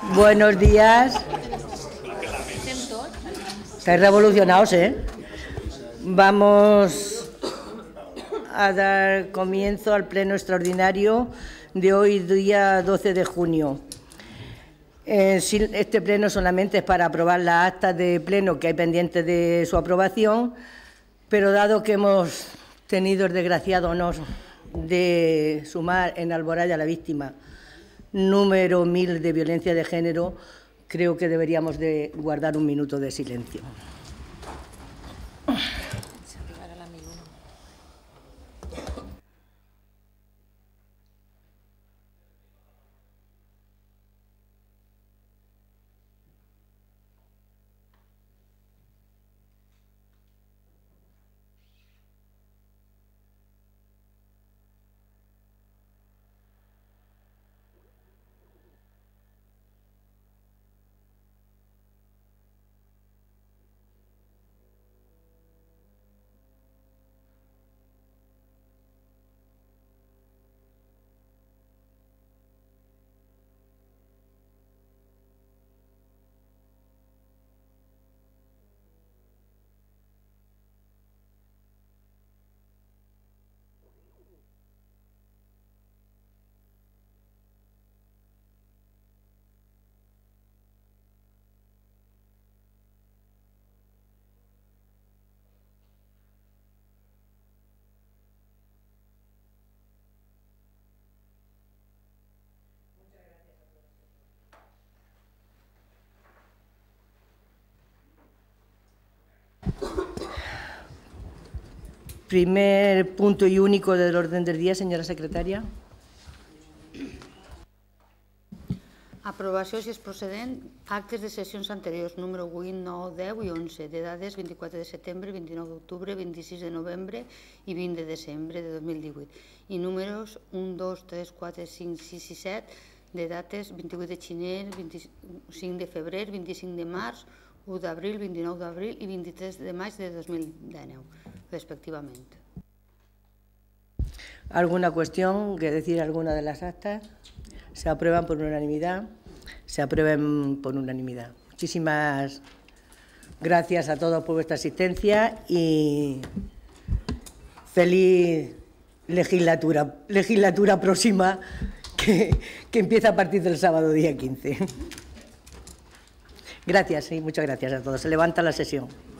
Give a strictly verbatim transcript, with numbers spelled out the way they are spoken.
Buenos días. Estáis revolucionados, ¿eh? Vamos a dar comienzo al pleno extraordinario de hoy, día doce de junio. Este pleno solamente es para aprobar las actas de pleno que hay pendientes de su aprobación, pero dado que hemos tenido el desgraciado honor de sumar en Alboraya la víctima número mil de violencia de género, creo que deberíamos de guardar un minuto de silencio. Primer punto y único del orden del día, señora secretaria. Aprovació, si és procedent, actes de sessions anteriors número vuit, nou, deu i onze, de dades vint-i-quatre de setembre, vint-i-nou d'octubre, vint-i-sis de novembre i vint de desembre de dos mil divuit, i números un, dos, tres, quatre, cinc, sis i set, de dates vint-i-vuit de gener, vint-i-cinc de febrer, vint-i-cinc de març, u d'abril, vint-i-nou d'abril i vint-i-tres de maig de dos mil dinou, respectivamente. ¿Alguna cuestión que decir alguna de las actas? Se aprueban por unanimidad. Se aprueben por unanimidad. Muchísimas gracias a todos por vuestra asistencia y feliz legislatura, legislatura próxima que, que empieza a partir del sábado día quince. Gracias y muchas gracias a todos. Se levanta la sesión.